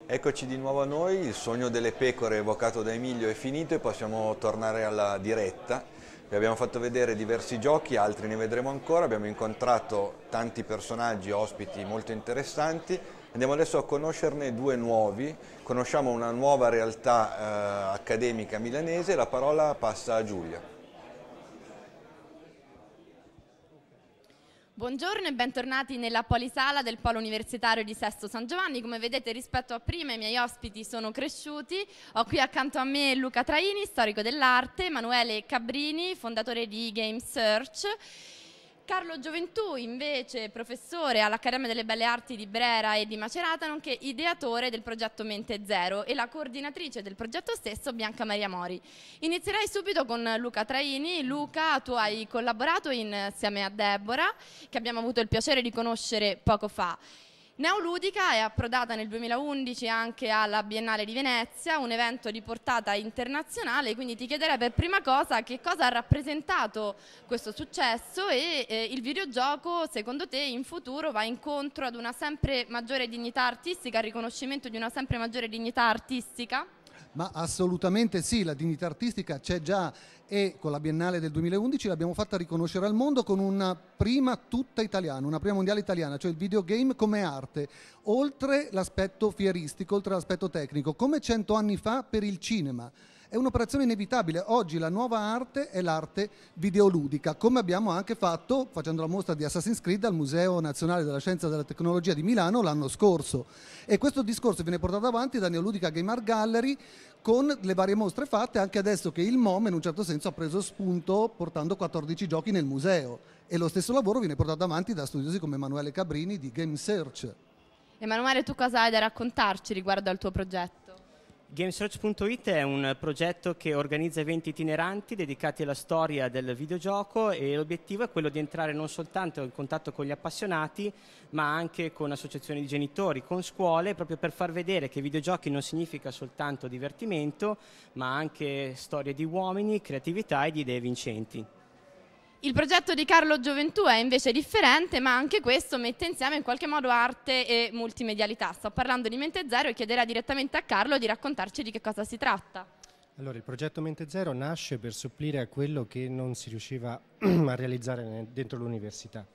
Eccoci di nuovo a noi, il sogno delle pecore evocato da Emilio è finito e possiamo tornare alla diretta. Vi abbiamo fatto vedere diversi giochi, altri ne vedremo ancora, abbiamo incontrato tanti personaggi, ospiti molto interessanti. Andiamo adesso a conoscerne due nuovi, conosciamo una nuova realtà accademica milanese, la parola passa a Giulia. Buongiorno e bentornati nella polisala del Polo Universitario di Sesto San Giovanni. Come vedete, rispetto a prima i miei ospiti sono cresciuti. Ho qui accanto a me Luca Traini, storico dell'arte, Emanuele Cabrini, fondatore di Game Search, Carlo Gioventù, invece professore all'Accademia delle Belle Arti di Brera e di Macerata, nonché ideatore del progetto Mente Zero, e la coordinatrice del progetto stesso, Bianca Maria Mori. Inizierei subito con Luca Traini. Luca, tu hai collaborato insieme a Deborah, che abbiamo avuto il piacere di conoscere poco fa. Neoludica è approdata nel 2011 anche alla Biennale di Venezia, un evento di portata internazionale, quindi ti chiederei per prima cosa che cosa ha rappresentato questo successo e il videogioco secondo te in futuro va incontro ad una sempre maggiore dignità artistica, al riconoscimento di una sempre maggiore dignità artistica? Ma assolutamente sì, la dignità artistica c'è già e con la Biennale del 2011 l'abbiamo fatta riconoscere al mondo con una prima tutta italiana, una prima mondiale italiana, cioè il videogame come arte, oltre l'aspetto fieristico, oltre l'aspetto tecnico, come 100 anni fa per il cinema. È un'operazione inevitabile. Oggi la nuova arte è l'arte videoludica, come abbiamo anche fatto facendo la mostra di Assassin's Creed al Museo Nazionale della Scienza e della Tecnologia di Milano l'anno scorso. E questo discorso viene portato avanti da Neoludica Game Art Gallery con le varie mostre fatte, anche adesso che il MOM in un certo senso ha preso spunto portando 14 giochi nel museo. E lo stesso lavoro viene portato avanti da studiosi come Emanuele Cabrini di Game Search. Emanuele, tu cosa hai da raccontarci riguardo al tuo progetto? Gamesearch.it è un progetto che organizza eventi itineranti dedicati alla storia del videogioco e l'obiettivo è quello di entrare non soltanto in contatto con gli appassionati ma anche con associazioni di genitori, con scuole, proprio per far vedere che i videogiochi non significa soltanto divertimento ma anche storie di uomini, creatività e di idee vincenti. Il progetto di Carlo Gioventù è invece differente, ma anche questo mette insieme in qualche modo arte e multimedialità. Sto parlando di Mente Zero e chiederei direttamente a Carlo di raccontarci di che cosa si tratta. Allora, il progetto Mente Zero nasce per supplire a quello che non si riusciva a realizzare dentro l'università.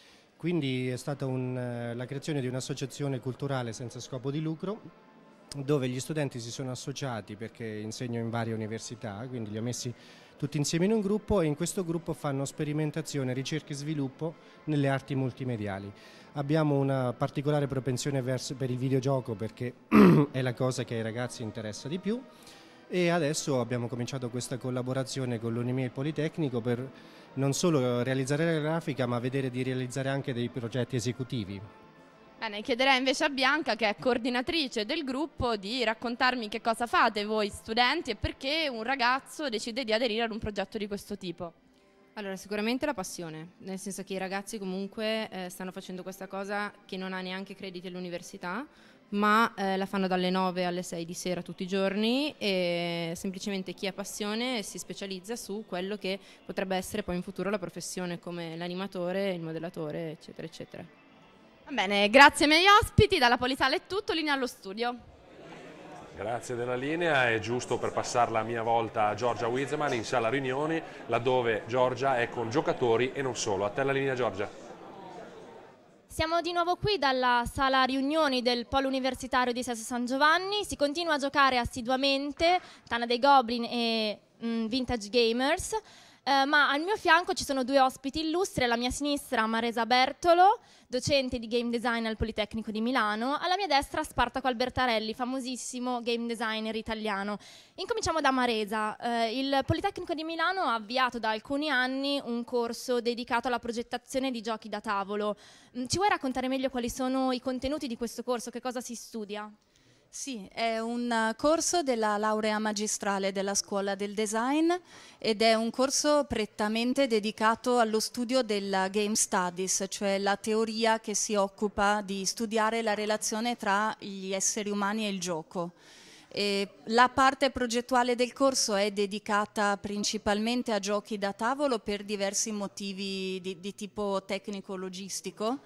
Quindi è stata la creazione di un'associazione culturale senza scopo di lucro, dove gli studenti si sono associati perché insegno in varie università, quindi li ho messi tutti insieme in un gruppo e in questo gruppo fanno sperimentazione, ricerca e sviluppo nelle arti multimediali. Abbiamo una particolare propensione per il videogioco perché è la cosa che ai ragazzi interessa di più e adesso abbiamo cominciato questa collaborazione con l'Unimil Politecnico per non solo realizzare la grafica ma vedere di realizzare anche dei progetti esecutivi. Bene, chiederei invece a Bianca, che è coordinatrice del gruppo, di raccontarmi che cosa fate voi studenti e perché un ragazzo decide di aderire ad un progetto di questo tipo. Allora, sicuramente la passione, nel senso che i ragazzi comunque stanno facendo questa cosa che non ha neanche crediti all'università, ma la fanno dalle 9 alle 6 di sera tutti i giorni e semplicemente chi ha passione si specializza su quello che potrebbe essere poi in futuro la professione come l'animatore, il modellatore, eccetera, eccetera. Va bene, grazie ai miei ospiti, dalla Polisala è tutto, linea allo studio. Grazie della linea, è giusto per passarla a mia volta a Giorgia Wiseman in sala riunioni, laddove Giorgia è con giocatori e non solo. A te la linea, Giorgia. Siamo di nuovo qui dalla sala riunioni del Polo Universitario di Sesto San Giovanni, si continua a giocare assiduamente Tana dei Goblin e Vintage Gamers, ma al mio fianco ci sono due ospiti illustri, alla mia sinistra Maresa Bertolo, docente di game design al Politecnico di Milano, alla mia destra Spartaco Albertarelli, famosissimo game designer italiano. Incominciamo da Maresa. Il Politecnico di Milano ha avviato da alcuni anni un corso dedicato alla progettazione di giochi da tavolo. Ci vuoi raccontare meglio quali sono i contenuti di questo corso, che cosa si studia? Sì, è un corso della laurea magistrale della Scuola del Design ed è un corso prettamente dedicato allo studio della Game Studies, cioè la teoria che si occupa di studiare la relazione tra gli esseri umani e il gioco. La parte progettuale del corso è dedicata principalmente a giochi da tavolo per diversi motivi di tipo tecnico-logistico.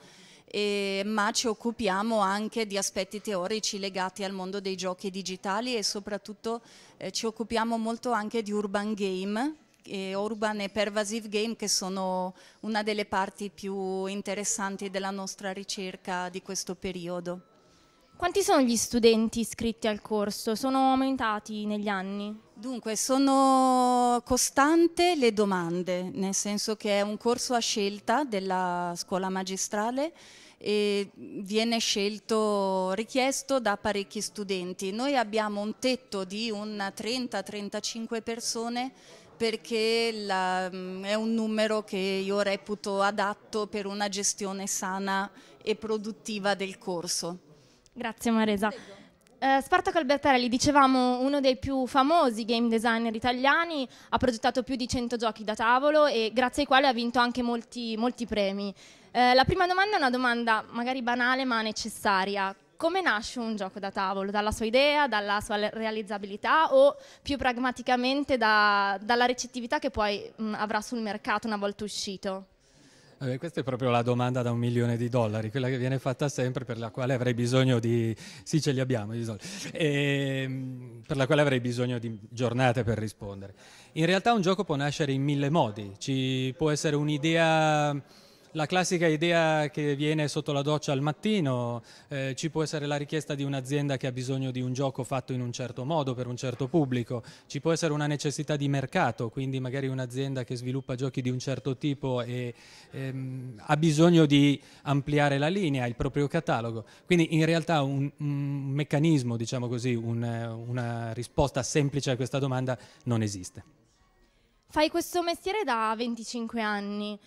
ma ci occupiamo anche di aspetti teorici legati al mondo dei giochi digitali e soprattutto ci occupiamo molto anche di urban game, urban e pervasive game, che sono una delle parti più interessanti della nostra ricerca di questo periodo. Quanti sono gli studenti iscritti al corso? Sono aumentati negli anni? Dunque, sono costante le domande, nel senso che è un corso a scelta della scuola magistrale e viene richiesto da parecchi studenti. Noi abbiamo un tetto di un 30-35 persone perché è un numero che io reputo adatto per una gestione sana e produttiva del corso. Grazie Maresa. Spartaco Albertarelli, dicevamo, uno dei più famosi game designer italiani, ha progettato più di 100 giochi da tavolo e grazie ai quali ha vinto anche molti premi. La prima domanda è una domanda magari banale ma necessaria. Come nasce un gioco da tavolo? Dalla sua idea, dalla sua realizzabilità o più pragmaticamente dalla ricettività che poi avrà sul mercato una volta uscito? Questa è proprio la domanda da $1 milione, quella che viene fatta sempre, per la quale avrei bisogno di... Sì, ce li abbiamo i soldi. Per la quale avrei bisogno di giornate per rispondere. In realtà un gioco può nascere in 1000 modi. Ci può essere un'idea... La classica idea che viene sotto la doccia al mattino, ci può essere la richiesta di un'azienda che ha bisogno di un gioco fatto in un certo modo per un certo pubblico, ci può essere una necessità di mercato, quindi magari un'azienda che sviluppa giochi di un certo tipo e ha bisogno di ampliare la linea, il proprio catalogo. Quindi in realtà un meccanismo, diciamo così, una risposta semplice a questa domanda non esiste. Fai questo mestiere da 25 anni.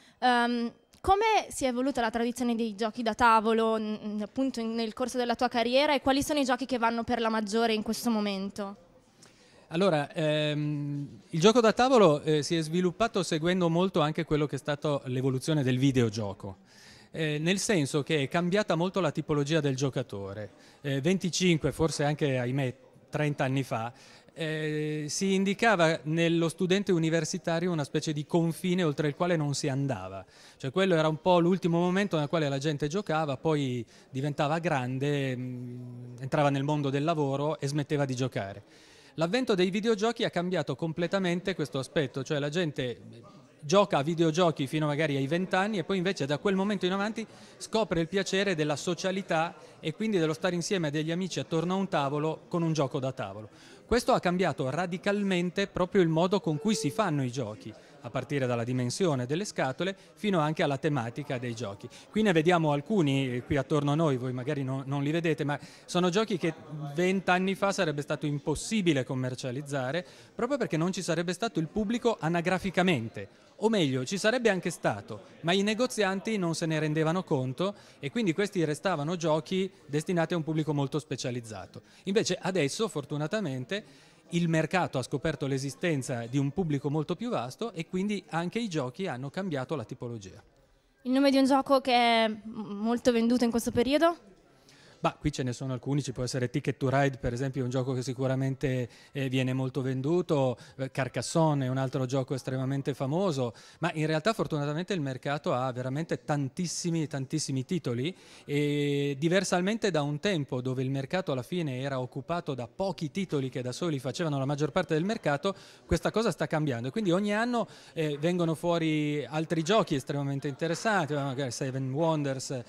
Come si è evoluta la tradizione dei giochi da tavolo appunto nel corso della tua carriera e quali sono i giochi che vanno per la maggiore in questo momento? Allora, il gioco da tavolo si è sviluppato seguendo molto anche quello che è stato l'evoluzione del videogioco. Nel senso che è cambiata molto la tipologia del giocatore. 25, forse anche ahimè 30 anni fa, si indicava nello studente universitario una specie di confine oltre il quale non si andava, cioè quello era un po' l'ultimo momento nel quale la gente giocava, poi diventava grande, entrava nel mondo del lavoro e smetteva di giocare. L'avvento dei videogiochi ha cambiato completamente questo aspetto, cioè la gente gioca a videogiochi fino magari ai 20 anni e poi invece da quel momento in avanti scopre il piacere della socialità e quindi dello stare insieme a degli amici attorno a un tavolo con un gioco da tavolo. Questo ha cambiato radicalmente proprio il modo con cui si fanno i giochi, a partire dalla dimensione delle scatole fino anche alla tematica dei giochi. Qui ne vediamo alcuni qui attorno a noi, voi magari non li vedete, ma sono giochi che 20 anni fa sarebbe stato impossibile commercializzare proprio perché non ci sarebbe stato il pubblico anagraficamente. O meglio, ci sarebbe anche stato, ma i negozianti non se ne rendevano conto e quindi questi restavano giochi destinati a un pubblico molto specializzato. Invece adesso, fortunatamente, il mercato ha scoperto l'esistenza di un pubblico molto più vasto e quindi anche i giochi hanno cambiato la tipologia. Il nome di un gioco che è molto venduto in questo periodo? Bah, qui ce ne sono alcuni, ci può essere Ticket to Ride per esempio, è un gioco che sicuramente viene molto venduto, Carcassonne è un altro gioco estremamente famoso, ma in realtà fortunatamente il mercato ha veramente tantissimi titoli e diversamente da un tempo dove il mercato alla fine era occupato da pochi titoli che da soli facevano la maggior parte del mercato, questa cosa sta cambiando e quindi ogni anno vengono fuori altri giochi estremamente interessanti, magari Seven Wonders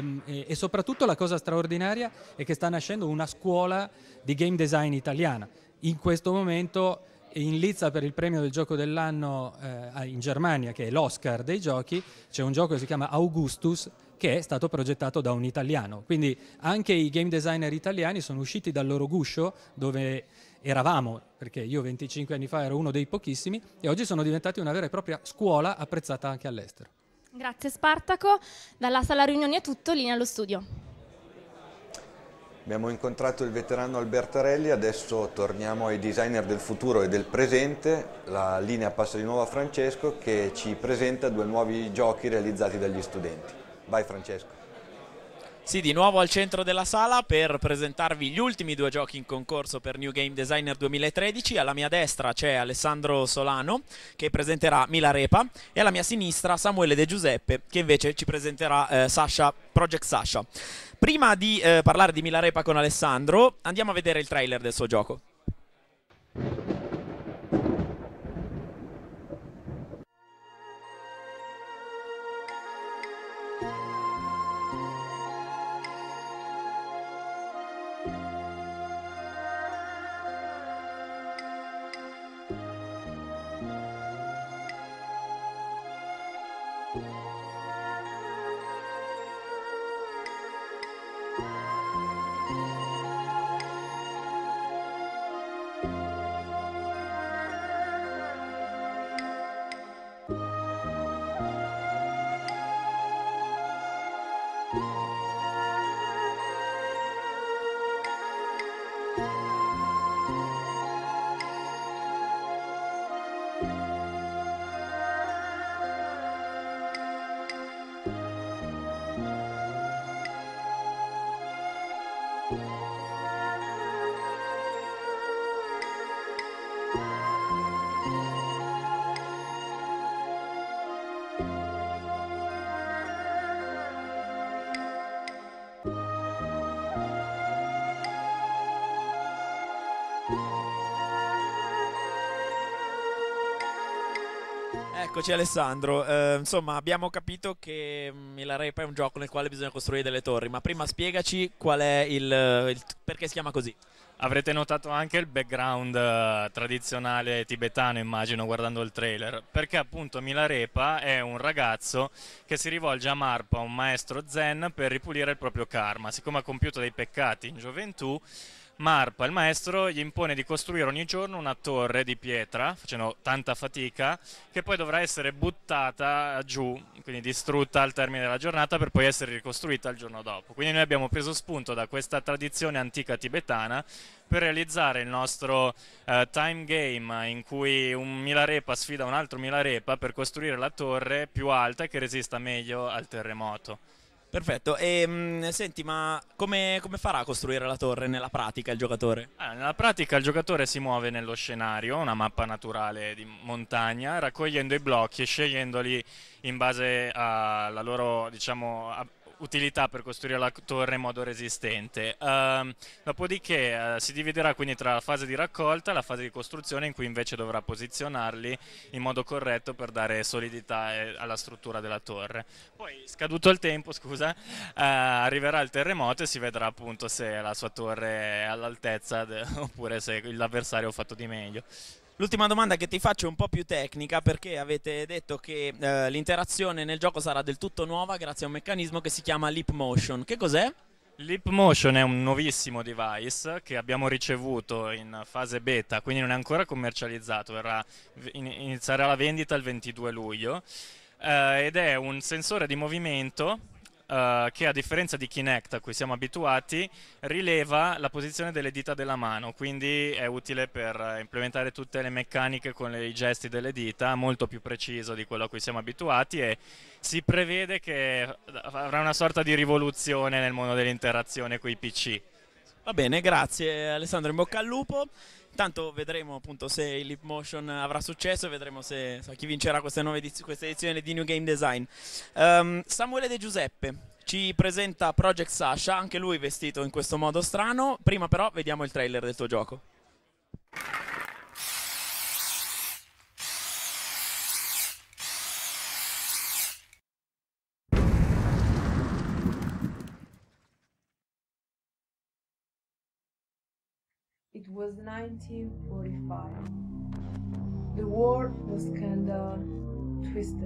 e soprattutto la cosa straordinaria è che sta nascendo una scuola di game design italiana. In questo momento in lizza per il premio del gioco dell'anno in Germania, che è l'Oscar dei giochi, c'è un gioco che si chiama Augustus che è stato progettato da un italiano. Quindi anche i game designer italiani sono usciti dal loro guscio dove eravamo, perché io 25 anni fa ero uno dei pochissimi e oggi sono diventati una vera e propria scuola apprezzata anche all'estero. Grazie Spartaco, dalla sala riunioni è tutto, linea allo studio. Abbiamo incontrato il veterano Albertarelli, adesso torniamo ai designer del futuro e del presente. La linea passa di nuovo a Francesco che ci presenta 2 nuovi giochi realizzati dagli studenti. Vai Francesco. Sì, di nuovo al centro della sala per presentarvi gli ultimi 2 giochi in concorso per New Game Designer 2013. Alla mia destra c'è Alessandro Solano che presenterà Milarepa e alla mia sinistra Samuele De Giuseppe che invece ci presenterà Project Sasha. Prima di parlare di Milarepa con Alessandro, andiamo a vedere il trailer del suo gioco. Eccoci Alessandro, insomma abbiamo capito che Milarepa è un gioco nel quale bisogna costruire delle torri, ma prima spiegaci qual è il perché si chiama così. Avrete notato anche il background tradizionale tibetano, immagino, guardando il trailer, perché appunto Milarepa è un ragazzo che si rivolge a Marpa, un maestro zen, per ripulire il proprio karma. Siccome ha compiuto dei peccati in gioventù, Marpa, il maestro, gli impone di costruire ogni giorno una torre di pietra, facendo tanta fatica, che poi dovrà essere buttata giù, quindi distrutta al termine della giornata per poi essere ricostruita il giorno dopo. Quindi noi abbiamo preso spunto da questa tradizione antica tibetana per realizzare il nostro time game in cui un Milarepa sfida un altro Milarepa per costruire la torre più alta e che resista meglio al terremoto. Perfetto, e senti, ma come farà a costruire la torre nella pratica il giocatore? Nella pratica il giocatore si muove nello scenario, una mappa naturale di montagna, raccogliendo i blocchi e scegliendoli in base alla loro, diciamo, utilità per costruire la torre in modo resistente. Dopodiché si dividerà quindi tra la fase di raccolta e la fase di costruzione, in cui invece dovrà posizionarli in modo corretto per dare solidità alla struttura della torre. Poi, scaduto il tempo, scusa, arriverà il terremoto e si vedrà appunto se la sua torre è all'altezza oppure se l'avversario ha fatto di meglio. L'ultima domanda che ti faccio è un po' più tecnica, perché avete detto che l'interazione nel gioco sarà del tutto nuova grazie a un meccanismo che si chiama Leap Motion. Che cos'è? Leap Motion è un nuovissimo device che abbiamo ricevuto in fase beta, quindi non è ancora commercializzato, inizierà la vendita il 22 luglio ed è un sensore di movimento che, a differenza di Kinect a cui siamo abituati, rileva la posizione delle dita della mano, quindi è utile per implementare tutte le meccaniche con i gesti delle dita, molto più preciso di quello a cui siamo abituati, e si prevede che avrà una sorta di rivoluzione nel mondo dell'interazione con i PC. Va bene, grazie Alessandro, in bocca al lupo. Intanto vedremo appunto se il Leap Motion avrà successo e vedremo se chi vincerà questa edizione di New Game Design. Samuele De Giuseppe ci presenta Project Sasha, anche lui vestito in questo modo strano. Prima però vediamo il trailer del tuo gioco. It was 1945. The world was kinda twisted.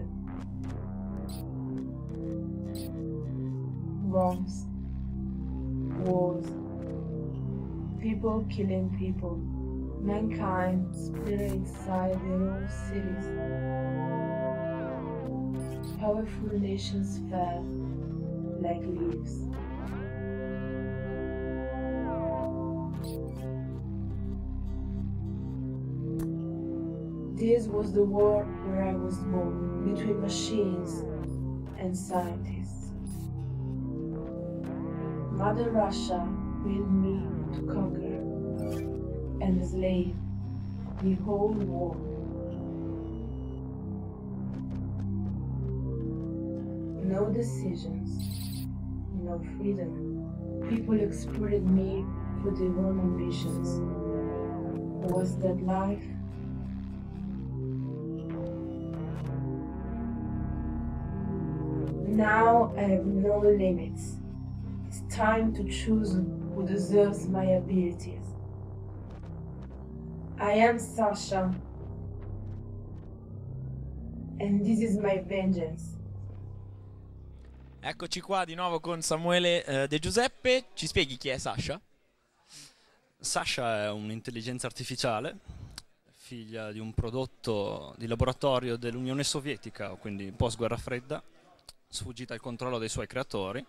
Bombs, wars, people killing people, mankind split inside their own cities. Powerful nations fell like leaves. This was the war where I was born, between machines and scientists. Mother Russia willed me to conquer and enslave the whole world. No decisions, no freedom. People exploited me for their own ambitions. Was that life? Now I have no limits. It's time to choose who deserves my abilities. I am Sasha, and this is my vengeance. Eccoci qua di nuovo con Samuele De Giuseppe. Ci spieghi chi è Sasha? Sasha è un'intelligenza artificiale, figlia di un prodotto di laboratorio dell'Unione Sovietica, quindi post-guerra fredda, sfuggita al controllo dei suoi creatori,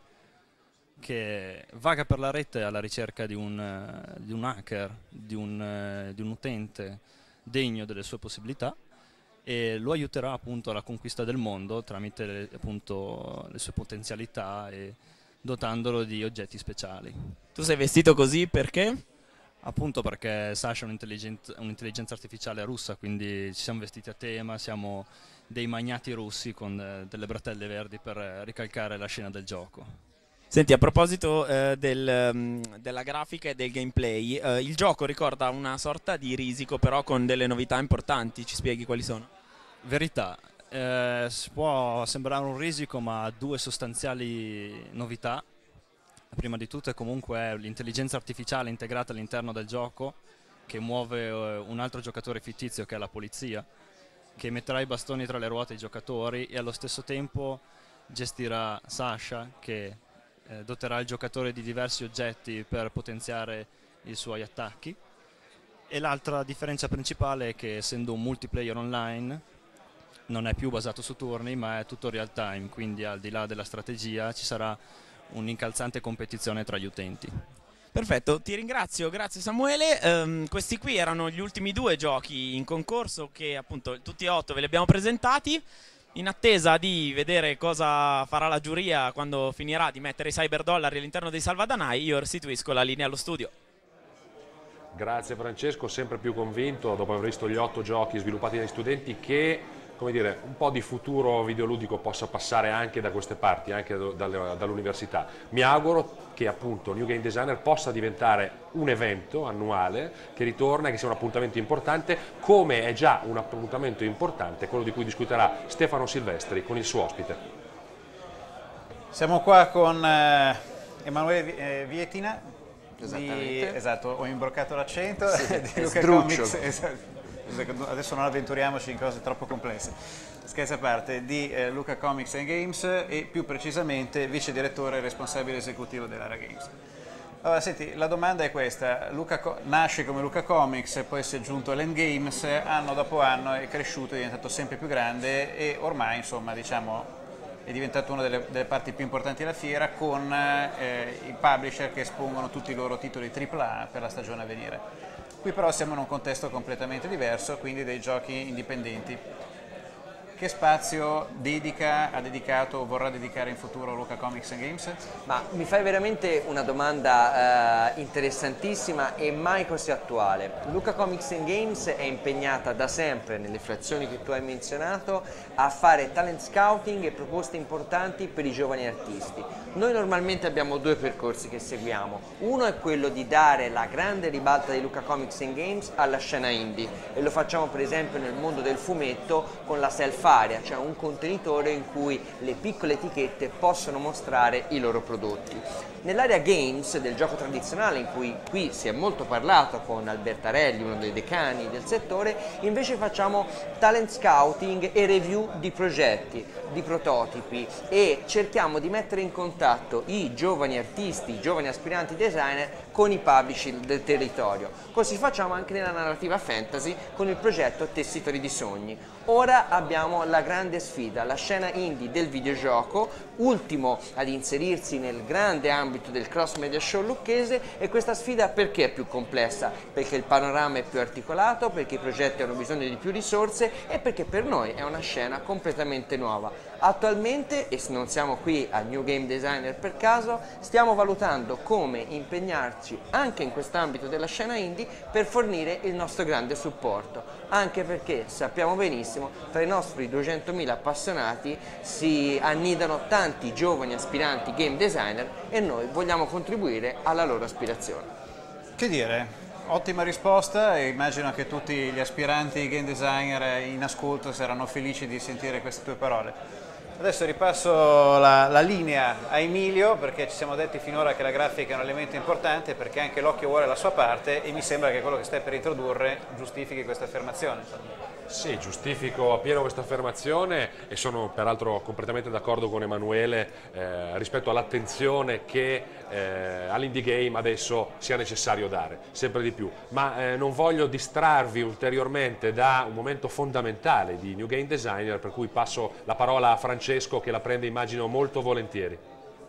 che vaga per la rete alla ricerca di un hacker, di un utente degno delle sue possibilità, e lo aiuterà appunto alla conquista del mondo tramite appunto le sue potenzialità e dotandolo di oggetti speciali. Tu sei vestito così perché? Appunto perché Sasha è un'intelligenza artificiale russa, quindi ci siamo vestiti a tema, siamo dei magnati russi con delle bretelle verdi per ricalcare la scena del gioco. Senti, a proposito della grafica e del gameplay, il gioco ricorda una sorta di Risico però con delle novità importanti, ci spieghi quali sono? Verità, può sembrare un Risico ma ha due sostanziali novità. La prima di tutte comunque è l'intelligenza artificiale integrata all'interno del gioco che muove un altro giocatore fittizio che è la polizia, che metterà i bastoni tra le ruote ai giocatori e allo stesso tempo gestirà Sasha che doterà il giocatore di diversi oggetti per potenziare i suoi attacchi. E l'altra differenza principale è che essendo un multiplayer online non è più basato su turni ma è tutto real time, quindi al di là della strategia ci sarà un'incalzante competizione tra gli utenti. Perfetto, ti ringrazio, grazie Samuele. Questi qui erano gli ultimi due giochi in concorso che appunto tutti e 8 ve li abbiamo presentati. In attesa di vedere cosa farà la giuria quando finirà di mettere i cyberdollari all'interno dei salvadanai, io restituisco la linea allo studio. Grazie Francesco, sempre più convinto dopo aver visto gli 8 giochi sviluppati dagli studenti che, come dire, un po' di futuro videoludico possa passare anche da queste parti, anche dall'università. Mi auguro che appunto New Game Designer possa diventare un evento annuale che ritorna e che sia un appuntamento importante, come è già un appuntamento importante quello di cui discuterà Stefano Silvestri con il suo ospite. Siamo qua con Emanuele Vietina. Esattamente. Esatto, ho imbroccato l'accento, sì, di Luca Comics. Esatto. Adesso non avventuriamoci in cose troppo complesse. Scherzi a parte, di Luca Comics and Games e più precisamente vice direttore e responsabile esecutivo dell'area Games. Allora, senti, la domanda è questa: nasce come Luca Comics, poi si è aggiunto Land Games, anno dopo anno è cresciuto, è diventato sempre più grande e ormai, insomma, diciamo, è diventato una delle parti più importanti della fiera con i publisher che espongono tutti i loro titoli AAA per la stagione a venire. Qui però siamo in un contesto completamente diverso, quindi dei giochi indipendenti. Che spazio ha dedicato o vorrà dedicare in futuro Luca Comics and Games? Ma mi fai veramente una domanda interessantissima e mai così attuale. Luca Comics and Games è impegnata da sempre, nelle frazioni che tu hai menzionato, a fare talent scouting e proposte importanti per i giovani artisti. Noi normalmente abbiamo due percorsi che seguiamo. Uno è quello di dare la grande ribalta di Luca Comics and Games alla scena indie e lo facciamo per esempio nel mondo del fumetto con la self area, cioè un contenitore in cui le piccole etichette possono mostrare i loro prodotti. Nell'area games del gioco tradizionale, in cui qui si è molto parlato con Albertarelli, uno dei decani del settore, invece facciamo talent scouting e review di progetti, di prototipi e cerchiamo di mettere in contatto i giovani artisti, i giovani aspiranti designer con i publisher del territorio. Così facciamo anche nella narrativa fantasy con il progetto Tessitori di Sogni. Ora abbiamo abbiamo la grande sfida, la scena indie del videogioco, ultimo ad inserirsi nel grande ambito del cross media show lucchese, e questa sfida perché è più complessa? Perché il panorama è più articolato, perché i progetti hanno bisogno di più risorse e perché per noi è una scena completamente nuova. Attualmente, e non siamo qui a New Game Designer per caso, stiamo valutando come impegnarci anche in quest'ambito della scena indie per fornire il nostro grande supporto, anche perché sappiamo benissimo tra i nostri 200.000 appassionati si annidano tanti giovani aspiranti game designer e noi vogliamo contribuire alla loro aspirazione. Che dire? Ottima risposta, e immagino che tutti gli aspiranti game designer in ascolto saranno felici di sentire queste tue parole. Adesso ripasso la linea a Emilio, perché ci siamo detti finora che la grafica è un elemento importante, perché anche l'occhio vuole la sua parte e mi sembra che quello che stai per introdurre giustifichi questa affermazione. Sì, giustifico appieno questa affermazione e sono peraltro completamente d'accordo con Emanuele rispetto all'attenzione che all'indie game adesso sia necessario dare, sempre di più. Ma non voglio distrarvi ulteriormente da un momento fondamentale di New Game Designer, per cui passo la parola a Francesco, che la prende immagino molto volentieri.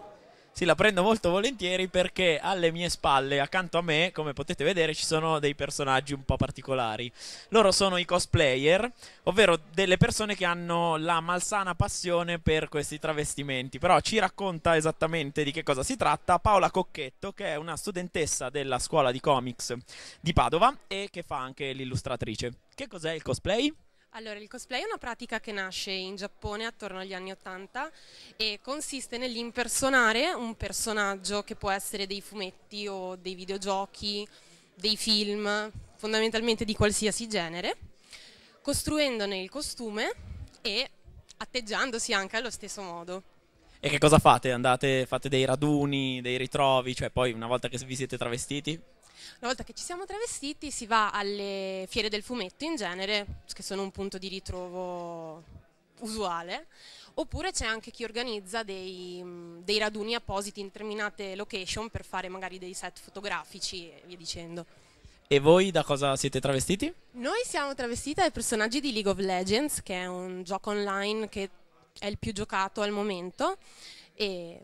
Sì, la prendo molto volentieri perché alle mie spalle, accanto a me, come potete vedere, ci sono dei personaggi un po' particolari. Loro sono i cosplayer, ovvero delle persone che hanno la malsana passione per questi travestimenti. Però ci racconta esattamente di che cosa si tratta Paola Cocchetto, che è una studentessa della scuola di comics di Padova e che fa anche l'illustratrice. Che cos'è il cosplay? Allora, il cosplay è una pratica che nasce in Giappone attorno agli anni '80 e consiste nell'impersonare un personaggio che può essere dei fumetti o dei videogiochi, dei film, fondamentalmente di qualsiasi genere, costruendone il costume e atteggiandosi anche allo stesso modo. E che cosa fate? Fate dei raduni, dei ritrovi, cioè poi una volta che vi siete travestiti? Una volta che ci siamo travestiti si va alle fiere del fumetto in genere, che sono un punto di ritrovo usuale, oppure c'è anche chi organizza dei raduni appositi in determinate location per fare magari dei set fotografici e via dicendo. E voi da cosa siete travestiti? Noi siamo travestiti dai personaggi di League of Legends, che è un gioco online che è il più giocato al momento e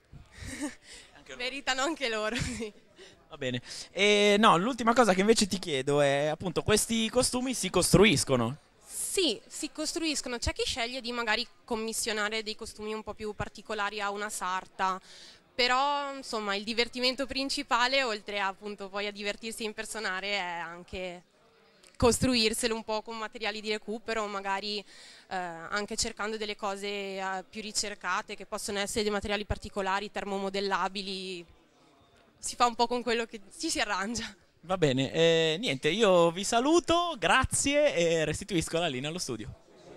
meritano anche loro, sì. Va bene. E no, l'ultima cosa che invece ti chiedo è appunto, questi costumi si costruiscono? Sì, si costruiscono. C'è chi sceglie di magari commissionare dei costumi un po' più particolari a una sarta, però insomma il divertimento principale, oltre appunto poi a divertirsi a impersonare, è anche costruirselo un po' con materiali di recupero, magari anche cercando delle cose più ricercate, che possono essere dei materiali particolari, termomodellabili. Si fa un po' con quello che ci si arrangia. Va bene, niente, io vi saluto, grazie e restituisco la linea allo studio.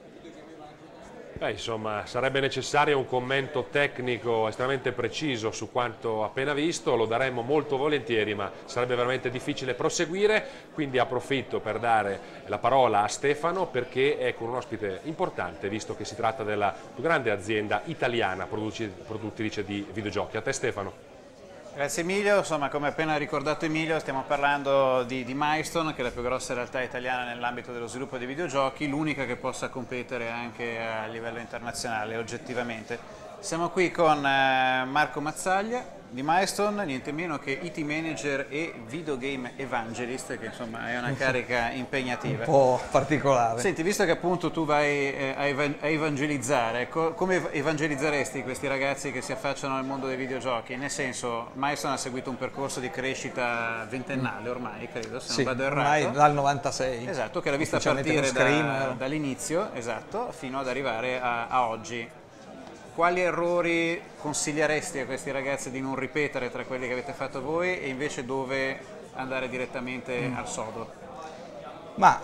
Beh, insomma, sarebbe necessario un commento tecnico estremamente preciso su quanto appena visto, lo daremmo molto volentieri, ma sarebbe veramente difficile proseguire, quindi approfitto per dare la parola a Stefano, perché è con un ospite importante, visto che si tratta della più grande azienda italiana produttrice di videogiochi. A te Stefano. Grazie Emilio, insomma come appena ricordato Emilio stiamo parlando di Milestone, che è la più grossa realtà italiana nell'ambito dello sviluppo dei videogiochi, l'unica che possa competere anche a livello internazionale oggettivamente. Siamo qui con Marco Mazzaglia di Milestone, niente meno che IT Manager e Videogame Evangelist, che insomma è una carica impegnativa. Un po' particolare. Senti, visto che appunto tu vai a evangelizzare, come evangelizzeresti questi ragazzi che si affacciano al mondo dei videogiochi? Nel senso, Milestone ha seguito un percorso di crescita ventennale ormai, credo, se non vado errato. Ormai dal 96. Esatto, che l'ha vista partire dall'inizio, esatto, fino ad arrivare a oggi. Quali errori consiglieresti a questi ragazzi di non ripetere tra quelli che avete fatto voi e invece dove andare direttamente al sodo? Ma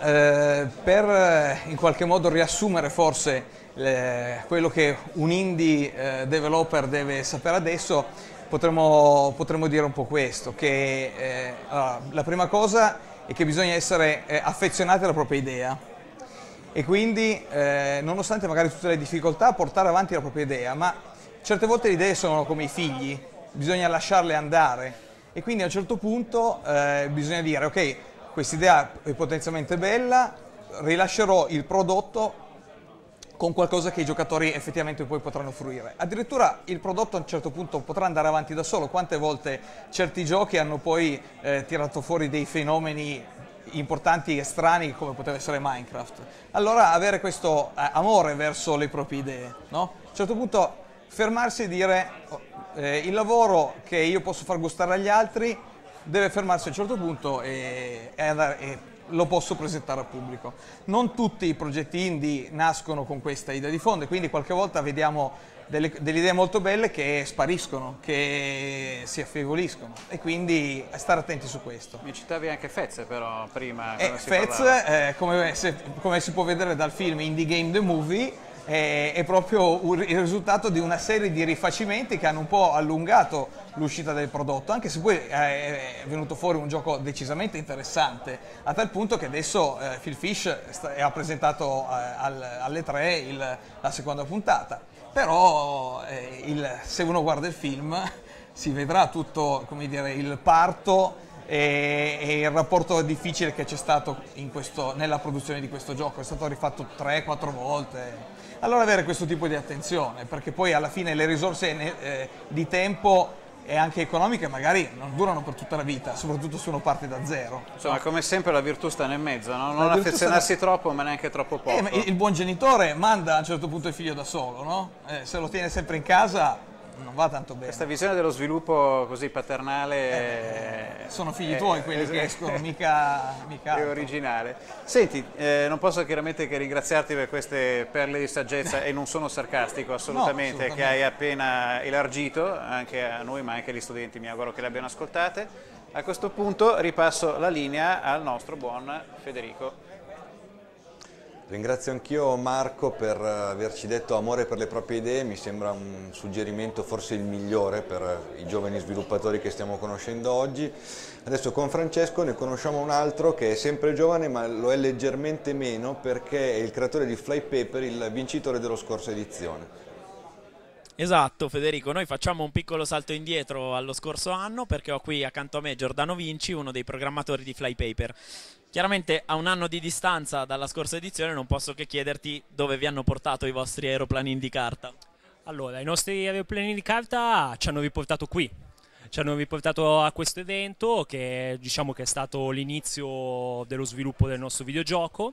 per in qualche modo riassumere forse quello che un indie developer deve sapere adesso, potremmo dire un po' questo, che la prima cosa è che bisogna essere affezionati alla propria idea. E quindi, nonostante magari tutte le difficoltà, portare avanti la propria idea, ma certe volte le idee sono come i figli, bisogna lasciarle andare e quindi a un certo punto bisogna dire ok, questa idea è potenzialmente bella, rilascerò il prodotto con qualcosa che i giocatori effettivamente poi potranno fruire. Addirittura il prodotto a un certo punto potrà andare avanti da solo. Quante volte certi giochi hanno poi tirato fuori dei fenomeni importanti e strani come poteva essere Minecraft. Allora avere questo amore verso le proprie idee, no? A un certo punto fermarsi e dire il lavoro che io posso far gustare agli altri deve fermarsi a un certo punto e lo posso presentare al pubblico. Non tutti i progetti indie nascono con questa idea di fondo, quindi qualche volta vediamo delle idee molto belle che spariscono, che si affievoliscono, e quindi stare attenti su questo. Mi citavi anche Fez però prima. Fez, come si può vedere dal film Indie Game The Movie, è proprio il risultato di una serie di rifacimenti che hanno un po' allungato l'uscita del prodotto, anche se poi è venuto fuori un gioco decisamente interessante, a tal punto che adesso Phil Fish ha presentato alle 3 la seconda puntata. Però se uno guarda il film si vedrà tutto, come dire, il parto e il rapporto difficile che c'è stato nella produzione di questo gioco. È stato rifatto 3-4 volte. Allora avere questo tipo di attenzione, perché poi alla fine le risorse di tempo e anche economiche magari non durano per tutta la vita, soprattutto se uno parte da zero. Insomma, come sempre la virtù sta nel mezzo, no? Non affezionarsi troppo ma neanche troppo poco. Ma il buon genitore manda a un certo punto il figlio da solo, no? Se lo tiene sempre in casa non va tanto bene. Questa visione dello sviluppo così paternale sono figli tuoi quelli che escono, mica è originale. Senti, non posso chiaramente che ringraziarti per queste perle di saggezza e non sono sarcastico assolutamente, che hai appena elargito anche a noi ma anche agli studenti, mi auguro che le abbiano ascoltate. A questo punto ripasso la linea al nostro buon Federico. Ringrazio anch'io Marco per averci detto amore per le proprie idee, mi sembra un suggerimento forse il migliore per i giovani sviluppatori che stiamo conoscendo oggi. Adesso con Francesco ne conosciamo un altro che è sempre giovane ma lo è leggermente meno, perché è il creatore di Flypaper, il vincitore della scorsa edizione. Esatto Federico, noi facciamo un piccolo salto indietro allo scorso anno perché ho qui accanto a me Giordano Vinci, uno dei programmatori di Flypaper. Chiaramente a un anno di distanza dalla scorsa edizione non posso che chiederti dove vi hanno portato i vostri aeroplanini di carta. Allora, i nostri aeroplanini di carta ci hanno riportato qui. Ci hanno riportato a questo evento che diciamo che è stato l'inizio dello sviluppo del nostro videogioco,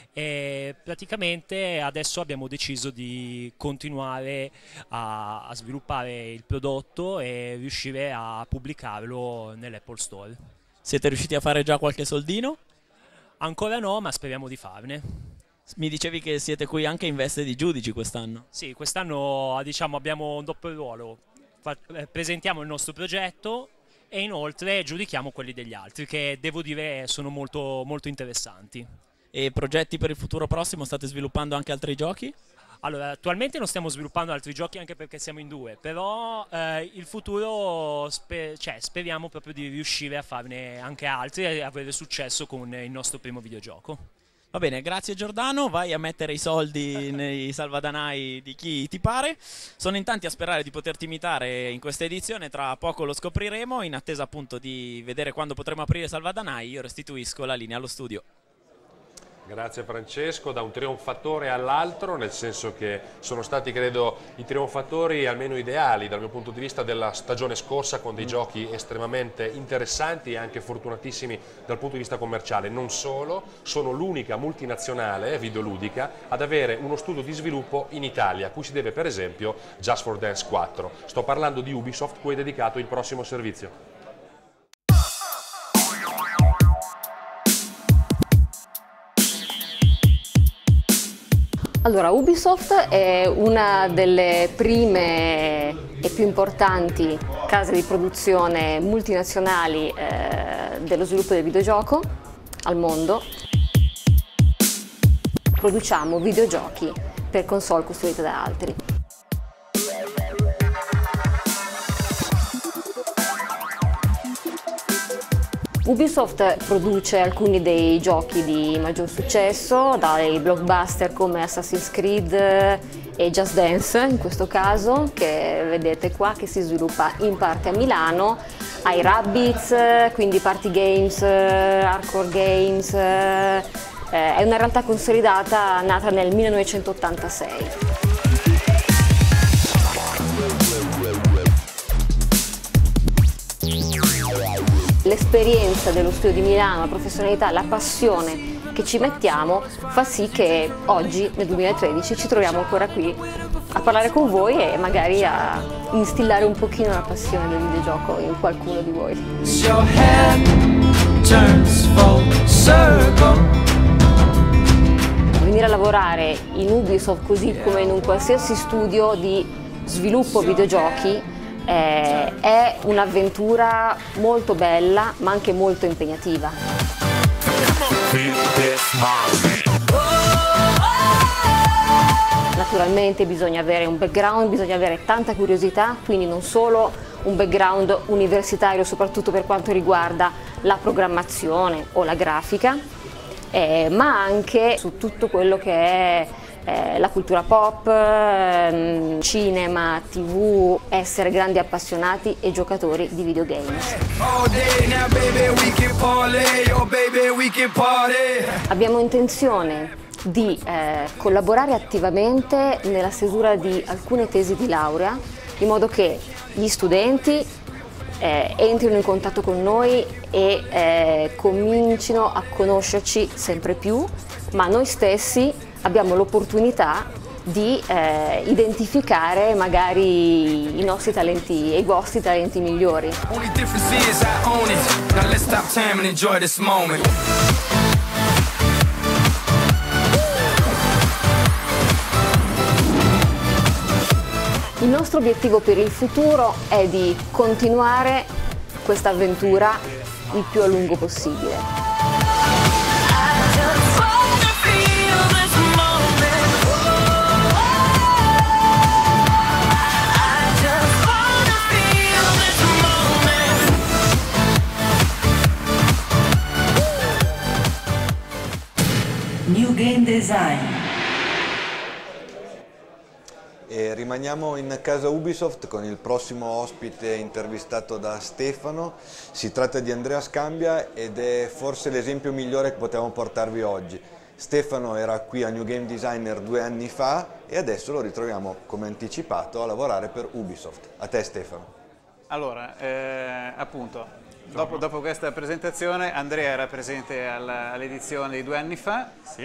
e praticamente adesso abbiamo deciso di continuare a sviluppare il prodotto e riuscire a pubblicarlo nell'Apple Store. Siete riusciti a fare già qualche soldino? Ancora no, ma speriamo di farne. Mi dicevi che siete qui anche in veste di giudici quest'anno. Sì, quest'anno diciamo abbiamo un doppio ruolo. Presentiamo il nostro progetto e inoltre giudichiamo quelli degli altri, che devo dire sono molto, molto interessanti. E progetti per il futuro prossimo? State sviluppando anche altri giochi? Allora, attualmente non stiamo sviluppando altri giochi anche perché siamo in due, però il futuro speriamo proprio di riuscire a farne anche altri e avere successo con il nostro primo videogioco. Va bene, grazie Giordano, vai a mettere i soldi nei salvadanai di chi ti pare. Sono in tanti a sperare di poterti imitare in questa edizione, tra poco lo scopriremo, in attesa appunto di vedere quando potremo aprire salvadanai. Io restituisco la linea allo studio. Grazie Francesco, da un trionfatore all'altro, nel senso che sono stati credo i trionfatori almeno ideali dal mio punto di vista della stagione scorsa, con dei giochi estremamente interessanti e anche fortunatissimi dal punto di vista commerciale. Non solo, sono l'unica multinazionale videoludica ad avere uno studio di sviluppo in Italia, a cui si deve per esempio Just for Dance 4. Sto parlando di Ubisoft, cui è dedicato il prossimo servizio. Allora, Ubisoft è una delle prime e più importanti case di produzione multinazionali dello sviluppo del videogioco al mondo. Produciamo videogiochi per console costruite da altri. Ubisoft produce alcuni dei giochi di maggior successo, dai blockbuster come Assassin's Creed e Just Dance in questo caso, che vedete qua, che si sviluppa in parte a Milano, ai Rabbids, quindi Party Games, Hardcore Games, È una realtà consolidata nata nel 1986. L'esperienza dello studio di Milano, la professionalità, la passione che ci mettiamo fa sì che oggi, nel 2013, ci troviamo ancora qui a parlare con voi e magari a instillare un pochino la passione del videogioco in qualcuno di voi. Venire a lavorare in Ubisoft, così come in un qualsiasi studio di sviluppo videogiochi, è un'avventura molto bella ma anche molto impegnativa. Naturalmente bisogna avere un background, bisogna avere tanta curiosità, quindi non solo un background universitario, soprattutto per quanto riguarda la programmazione o la grafica, ma anche su tutto quello che è la cultura pop, cinema, TV, essere grandi appassionati e giocatori di videogames. Abbiamo intenzione di collaborare attivamente nella stesura di alcune tesi di laurea, in modo che gli studenti entrino in contatto con noi e comincino a conoscerci sempre più, ma noi stessi abbiamo l'opportunità di identificare magari i nostri talenti e i vostri talenti migliori. Il nostro obiettivo per il futuro è di continuare questa avventura il più a lungo possibile. New Game Design. E rimaniamo in casa Ubisoft con il prossimo ospite intervistato da Stefano. Si tratta di Andrea Scambia ed è forse l'esempio migliore che potevamo portarvi oggi. Stefano era qui a New Game Designer 2 anni fa e adesso lo ritroviamo, come anticipato, a lavorare per Ubisoft. A te Stefano. Allora, appunto, dopo questa presentazione Andrea era presente all'edizione di 2 anni fa, sì.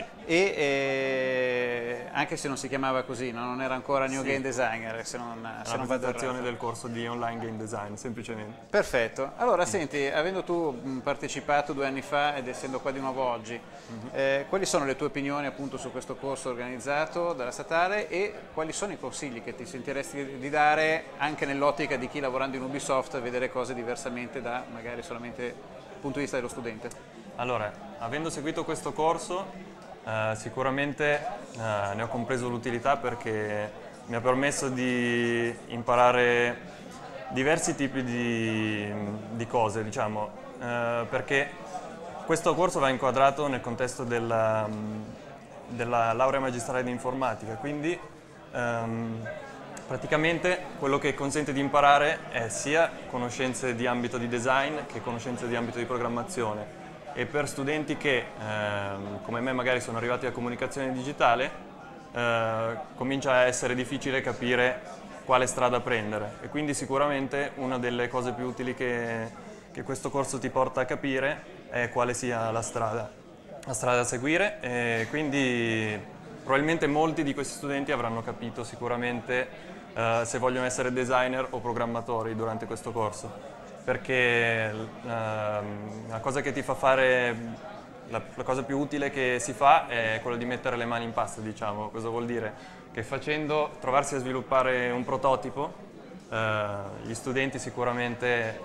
E anche se non si chiamava così, no? Non era ancora New Game Designer, se non vado errato. Del corso di online game design, semplicemente. Perfetto. Allora, senti, avendo tu partecipato 2 anni fa ed essendo qua di nuovo oggi, quali sono le tue opinioni appunto su questo corso organizzato dalla statale e quali sono i consigli che ti sentiresti di dare anche nell'ottica di chi lavorando in Ubisoft vedere cose diversamente da magari solamente dal punto di vista dello studente? Allora, avendo seguito questo corso, sicuramente ne ho compreso l'utilità perché mi ha permesso di imparare diversi tipi di cose, diciamo, perché questo corso va inquadrato nel contesto della laurea magistrale di informatica, quindi praticamente quello che consente di imparare è sia conoscenze di ambito di design che conoscenze di ambito di programmazione. E per studenti che, come me, magari sono arrivati a comunicazione digitale, comincia a essere difficile capire quale strada prendere. E quindi sicuramente una delle cose più utili che questo corso ti porta a capire è quale sia la strada da seguire. E quindi probabilmente molti di questi studenti avranno capito sicuramente se vogliono essere designer o programmatori durante questo corso, perché la cosa che ti fa fare, la cosa più utile che si fa è quello di mettere le mani in pasta, diciamo. Cosa vuol dire? Che trovarsi a sviluppare un prototipo, gli studenti sicuramente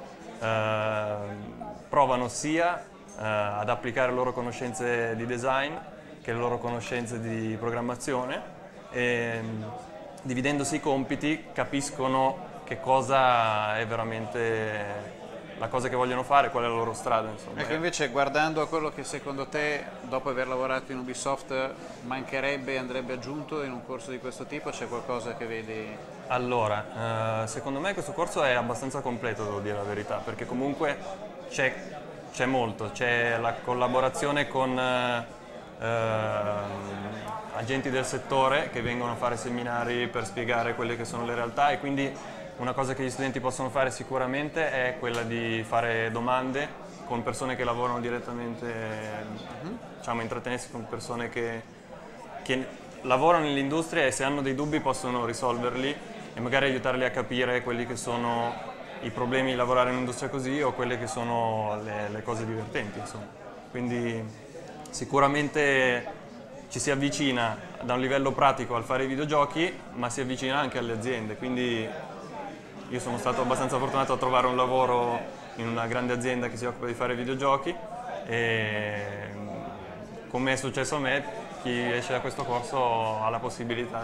provano sia ad applicare le loro conoscenze di design che le loro conoscenze di programmazione e dividendosi i compiti capiscono che cosa è veramente la cosa che vogliono fare, qual è la loro strada, insomma. Ecco, invece guardando a quello che secondo te, dopo aver lavorato in Ubisoft, mancherebbe e andrebbe aggiunto in un corso di questo tipo, c'è qualcosa che vedi? Allora, secondo me questo corso è abbastanza completo, devo dire la verità, perché comunque c'è molto, c'è la collaborazione con agenti del settore che vengono a fare seminari per spiegare quelle che sono le realtà, e quindi una cosa che gli studenti possono fare sicuramente è quella di fare domande con persone che lavorano direttamente, diciamo, intrattenersi con persone che lavorano nell'industria, e se hanno dei dubbi possono risolverli e magari aiutarli a capire quelli che sono i problemi di lavorare in un'industria così, o quelle che sono le cose divertenti, insomma. Quindi sicuramente ci si avvicina da un livello pratico al fare i videogiochi, ma si avvicina anche alle aziende, quindi io sono stato abbastanza fortunato a trovare un lavoro in una grande azienda che si occupa di fare videogiochi, e come è successo a me, chi esce da questo corso ha la possibilità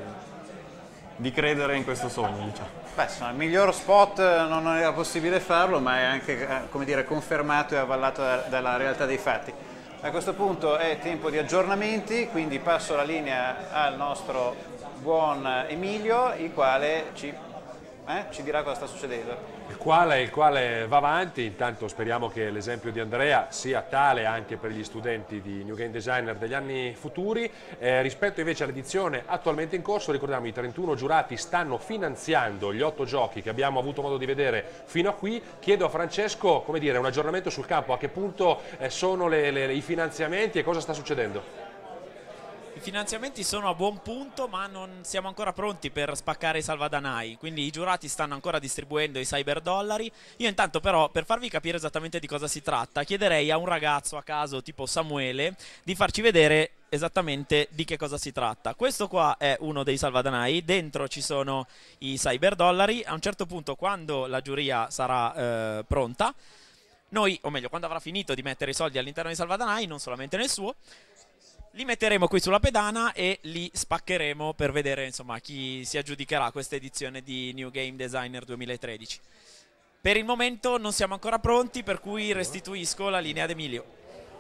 di credere in questo sogno, diciamo. Beh, insomma, il miglior spot non era possibile farlo, ma è anche, come dire, confermato e avvallato dalla realtà dei fatti. A questo punto è tempo di aggiornamenti, quindi passo la linea al nostro buon Emilio, il quale ci dirà cosa sta succedendo. Il quale va avanti. Intanto speriamo che l'esempio di Andrea sia tale anche per gli studenti di New Game Designer degli anni futuri. Rispetto invece all'edizione attualmente in corso, ricordiamo i 31 giurati stanno finanziando gli 8 giochi che abbiamo avuto modo di vedere fino a qui. Chiedo a Francesco, come dire, un aggiornamento sul campo, a che punto sono i finanziamenti e cosa sta succedendo? I finanziamenti sono a buon punto, ma non siamo ancora pronti per spaccare i salvadanai, quindi i giurati stanno ancora distribuendo i cyberdollari. Io intanto però, per farvi capire esattamente di cosa si tratta, chiederei a un ragazzo a caso tipo Samuele di farci vedere esattamente di che cosa si tratta. Questo qua è uno dei salvadanai, dentro ci sono i cyberdollari. A un certo punto, quando la giuria sarà pronta, noi, o meglio, quando avrà finito di mettere i soldi all'interno dei salvadanai, non solamente nel suo, li metteremo qui sulla pedana e li spaccheremo per vedere, insomma, chi si aggiudicherà questa edizione di New Game Designer 2013. Per il momento non siamo ancora pronti, per cui restituisco la linea ad Emilio.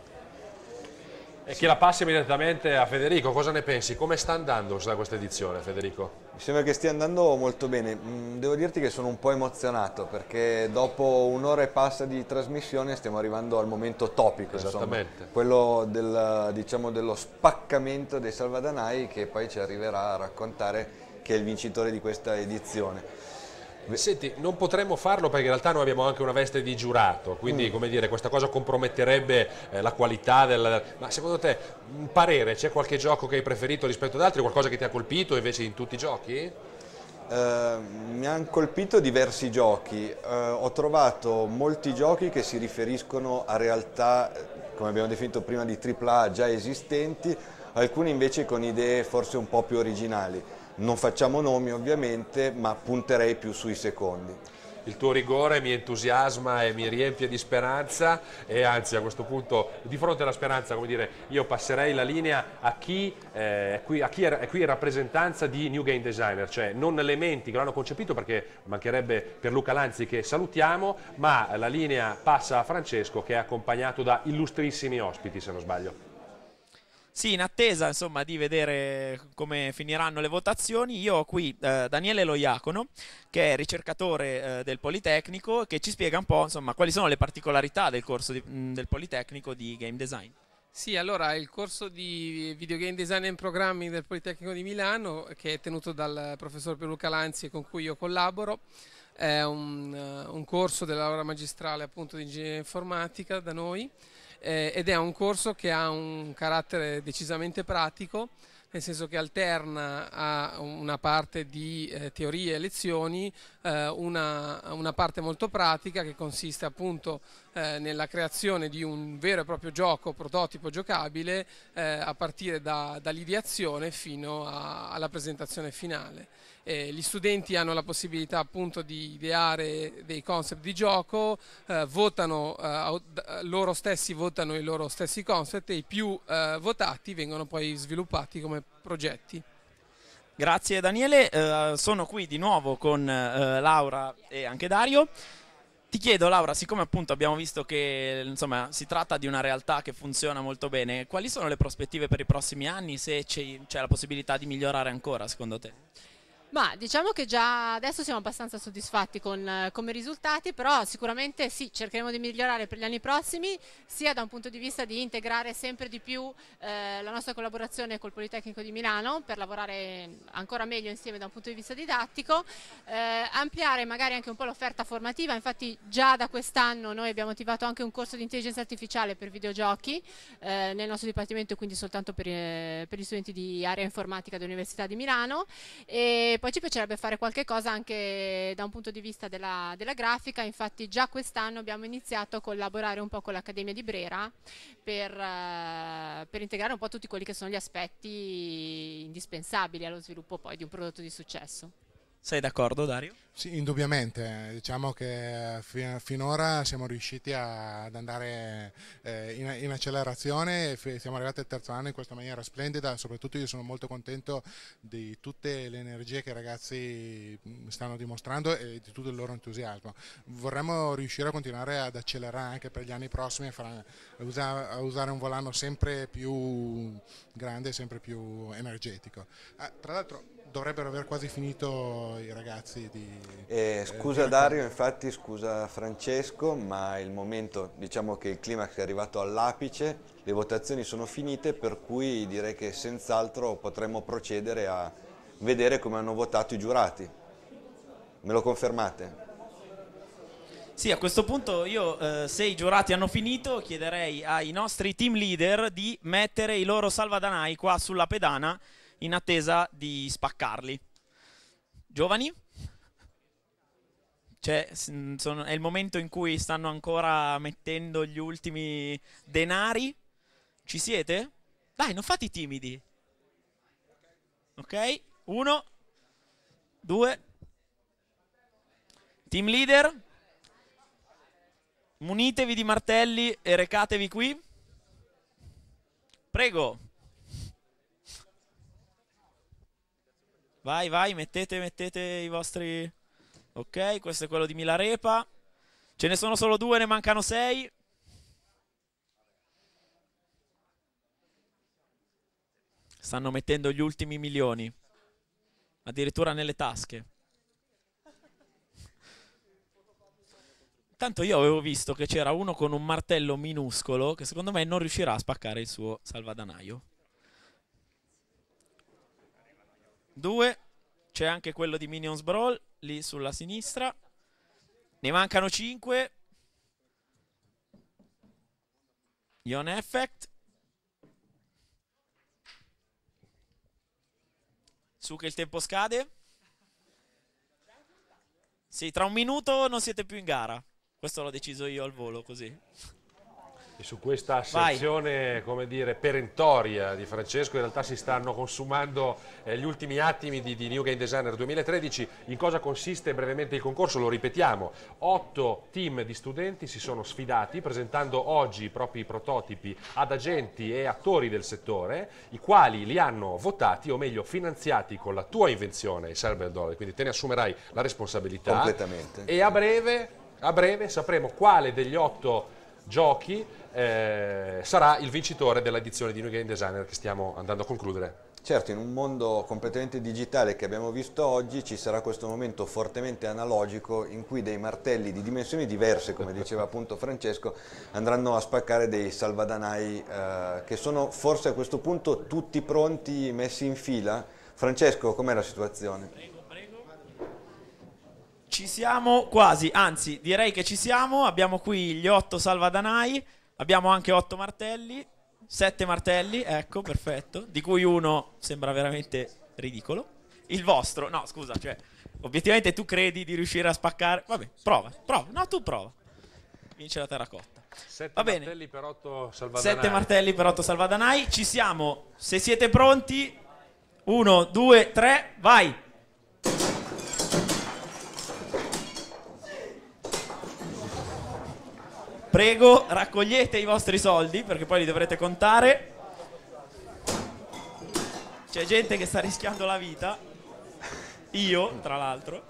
E che la passi immediatamente a Federico. Cosa ne pensi? Come sta andando questa edizione, Federico? Mi sembra che stia andando molto bene. Devo dirti che sono un po' emozionato, perché dopo un'ora e passa di trasmissione stiamo arrivando al momento topico, esattamente, insomma, quello dello spaccamento dei salvadanai, che poi ci arriverà a raccontare che è il vincitore di questa edizione. Senti, non potremmo farlo perché in realtà noi abbiamo anche una veste di giurato, quindi come dire, questa cosa comprometterebbe la qualità del... Ma secondo te, un parere, c'è qualche gioco che hai preferito rispetto ad altri, qualcosa che ti ha colpito invece in tutti i giochi? Mi hanno colpito diversi giochi, ho trovato molti giochi che si riferiscono a realtà, come abbiamo definito prima, di AAA già esistenti, alcuni invece con idee forse un po' più originali. Non facciamo nomi ovviamente, ma punterei più sui secondi. Il tuo rigore mi entusiasma e mi riempie di speranza, e anzi a questo punto, di fronte alla speranza, come dire, io passerei la linea a chi è qui in rappresentanza di New Game Designer, cioè non le menti che l'hanno concepito, perché mancherebbe Pierluca Lanzi, che salutiamo, ma la linea passa a Francesco, che è accompagnato da illustrissimi ospiti, se non sbaglio. Sì, in attesa, insomma, di vedere come finiranno le votazioni, io ho qui Daniele Loiacono, che è ricercatore del Politecnico, che ci spiega un po', insomma, quali sono le particolarità del corso del Politecnico di Game Design. Sì, allora il corso di Video Game Design and Programming del Politecnico di Milano, che è tenuto dal professor Pierluca Lanzi e con cui io collaboro, è un corso della laurea magistrale, appunto, di ingegneria informatica da noi, ed è un corso che ha un carattere decisamente pratico, nel senso che alterna a una parte di teorie e lezioni, una parte molto pratica che consiste appunto nella creazione di un vero e proprio gioco, prototipo giocabile, a partire dall'ideazione fino alla presentazione finale. Gli studenti hanno la possibilità appunto di ideare dei concept di gioco, loro stessi votano i loro stessi concept, e i più votati vengono poi sviluppati come progetti. Grazie Daniele, sono qui di nuovo con Laura e anche Dario. Ti chiedo, Laura, siccome appunto abbiamo visto che, insomma, si tratta di una realtà che funziona molto bene, quali sono le prospettive per i prossimi anni, se c'è la possibilità di migliorare ancora secondo te? Ma diciamo che già adesso siamo abbastanza soddisfatti come risultati, però sicuramente sì, cercheremo di migliorare per gli anni prossimi, sia da un punto di vista di integrare sempre di più la nostra collaborazione col Politecnico di Milano per lavorare ancora meglio insieme da un punto di vista didattico, ampliare magari anche un po' l'offerta formativa. Infatti già da quest'anno noi abbiamo attivato anche un corso di intelligenza artificiale per videogiochi nel nostro dipartimento, quindi soltanto per gli studenti di area informatica dell'Università di Milano, e poi ci piacerebbe fare qualche cosa anche da un punto di vista della grafica. Infatti già quest'anno abbiamo iniziato a collaborare un po' con l'Accademia di Brera per integrare un po' tutti quelli che sono gli aspetti indispensabili allo sviluppo poi di un prodotto di successo. Sei d'accordo, Dario? Sì, indubbiamente. Diciamo che finora siamo riusciti ad andare in accelerazione, siamo arrivati al terzo anno in questa maniera splendida. Soprattutto io sono molto contento di tutte le energie che i ragazzi stanno dimostrando e di tutto il loro entusiasmo. Vorremmo riuscire a continuare ad accelerare anche per gli anni prossimi, a usare un volano sempre più grande, sempre più energetico. Tra l'altro dovrebbero aver quasi finito i ragazzi di... Scusa Dario, infatti scusa Francesco, ma il momento, diciamo che il climax è arrivato all'apice, le votazioni sono finite, per cui direi che senz'altro potremmo procedere a vedere come hanno votato i giurati. Me lo confermate? Sì, a questo punto io, se i giurati hanno finito, chiederei ai nostri team leader di mettere i loro salvadanai qua sulla pedana in attesa di spaccarli. Giovani? Cioè, è il momento in cui stanno ancora mettendo gli ultimi denari. Ci siete? Dai, non fate i timidi. Ok, 1, 2. Team leader, munitevi di martelli e recatevi qui. Prego. Vai, vai, mettete i vostri... Ok, questo è quello di Milarepa. Ce ne sono solo 2, ne mancano 6. Stanno mettendo gli ultimi milioni. Addirittura nelle tasche. Tanto io avevo visto che c'era uno con un martello minuscolo che secondo me non riuscirà a spaccare il suo salvadanaio. 2, c'è anche quello di Minions Brawl lì sulla sinistra. Ne mancano 5. Ion Effect. Su che il tempo scade. Sì, tra un minuto non siete più in gara. Questo l'ho deciso io al volo, così. E su questa asserzione, come dire, perentoria di Francesco, in realtà si stanno consumando gli ultimi attimi di New Game Designer 2013. In cosa consiste brevemente il concorso? Lo ripetiamo: 8 team di studenti si sono sfidati presentando oggi i propri prototipi ad agenti e attori del settore, i quali li hanno votati, o meglio finanziati con la tua invenzione, il Server Dollar, quindi te ne assumerai la responsabilità. Completamente. E a breve sapremo quale degli 8 giochi sarà il vincitore dell'edizione di New Game Designer che stiamo andando a concludere. Certo, in un mondo completamente digitale che abbiamo visto oggi ci sarà questo momento fortemente analogico in cui dei martelli di dimensioni diverse, come diceva appunto Francesco, andranno a spaccare dei salvadanai che sono forse a questo punto tutti pronti, messi in fila. Francesco, com'è la situazione? Ci siamo quasi, anzi direi che ci siamo. Abbiamo qui gli 8 salvadanai, abbiamo anche 8 martelli, 7 martelli, ecco, perfetto, di cui uno sembra veramente ridicolo. Il vostro, no scusa, cioè obiettivamente tu credi di riuscire a spaccare? Vabbè, prova, no, tu prova. Vince la terracotta. 7 martelli per 8 salvadanai. 7 martelli per 8 salvadanai, ci siamo, se siete pronti, 1, 2, 3, vai! Prego, raccogliete i vostri soldi perché poi li dovrete contare. C'è gente che sta rischiando la vita. Io, tra l'altro.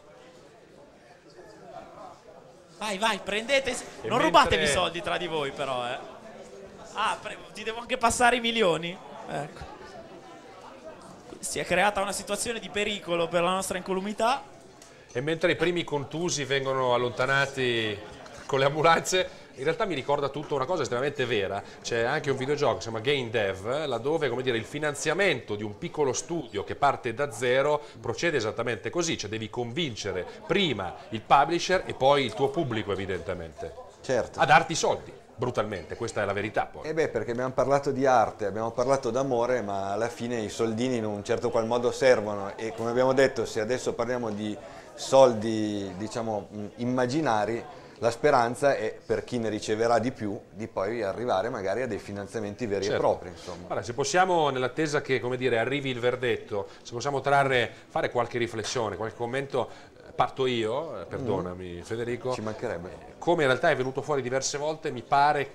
Vai, vai, prendete. Non rubatevi i soldi tra di voi però, eh. Ah, ti devo anche passare i milioni. Ecco. Si è creata una situazione di pericolo per la nostra incolumità. E mentre i primi contusi vengono allontanati con le ambulanze, in realtà mi ricorda tutto una cosa estremamente vera. C'è anche un videogioco che si chiama Game Dev, laddove, come dire, il finanziamento di un piccolo studio che parte da zero procede esattamente così, cioè devi convincere prima il publisher e poi il tuo pubblico, evidentemente, a darti i soldi. Brutalmente, questa è la verità poi. Eh beh, perché abbiamo parlato di arte, abbiamo parlato d'amore, ma alla fine i soldini in un certo qual modo servono, e come abbiamo detto, se adesso parliamo di soldi, diciamo, immaginari, la speranza è, per chi ne riceverà di più, di poi arrivare magari a dei finanziamenti veri e propri, insomma. Allora, se possiamo, nell'attesa che, come dire, arrivi il verdetto, se possiamo fare qualche riflessione, qualche commento. Parto io, perdonami Federico. Ci mancherebbe. Come in realtà è venuto fuori diverse volte, mi pare